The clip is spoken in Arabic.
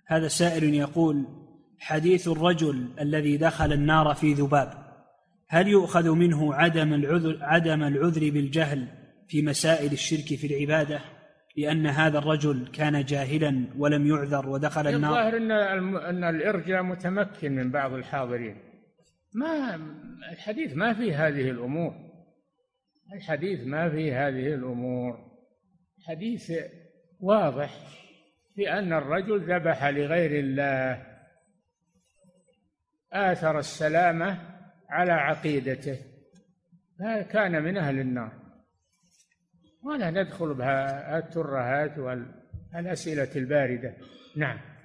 هذا سائل يقول: حديث الرجل الذي دخل النار في ذباب، هل يؤخذ منه عدم العذر بالجهل في مسائل الشرك في العبادة، لأن هذا الرجل كان جاهلا ولم يعذر ودخل النار؟ الظاهر أن الإرجاء متمكن من بعض الحاضرين. الحديث ما فيه هذه الأمور، الحديث ما فيه هذه الأمور. حديث واضح في أن الرجل ذبح لغير الله، آثر السلامة على عقيدته، كان من أهل النار. ولا ندخل بها الترهات والأسئلة الباردة. نعم.